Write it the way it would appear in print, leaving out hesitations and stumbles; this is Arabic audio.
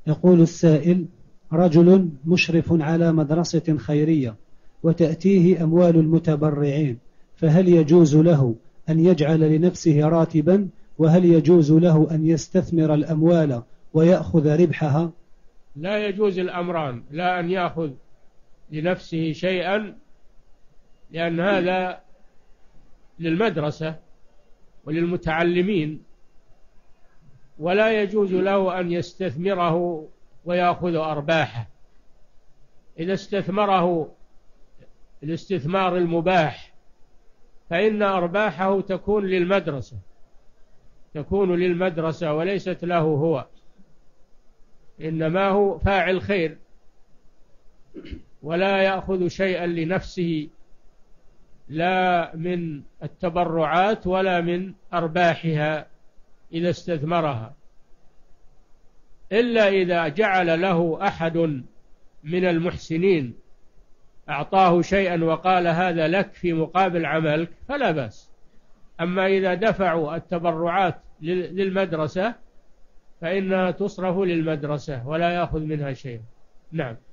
يقول السائل: رجل مشرف على مدرسة خيرية وتأتيه أموال المتبرعين، فهل يجوز له أن يجعل لنفسه راتبا؟ وهل يجوز له أن يستثمر الأموال ويأخذ ربحها؟ لا يجوز الأمران، لا أن يأخذ لنفسه شيئا لأن هذا للمدرسة وللمتعلمين، ولا يجوز له أن يستثمره ويأخذ أرباحه. إذا استثمره الاستثمار المباح فإن أرباحه تكون للمدرسة وليست له هو، إنما هو فاعل خير، ولا يأخذ شيئا لنفسه لا من التبرعات ولا من أرباحها إذا استثمرها، إلا إذا جعل له أحد من المحسنين أعطاه شيئا وقال هذا لك في مقابل عملك فلا بأس. أما إذا دفعوا التبرعات للمدرسة فإنها تصرف للمدرسة ولا يأخذ منها شيء. نعم.